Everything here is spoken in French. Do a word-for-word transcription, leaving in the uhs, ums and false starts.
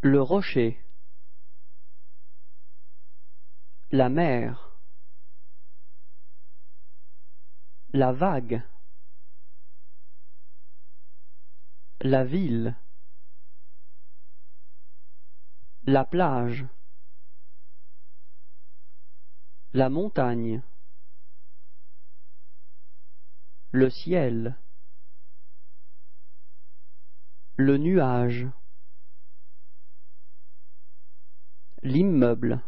le rocher, la mer, la vague, la ville, la plage, la montagne, le ciel, le nuage, l'immeuble,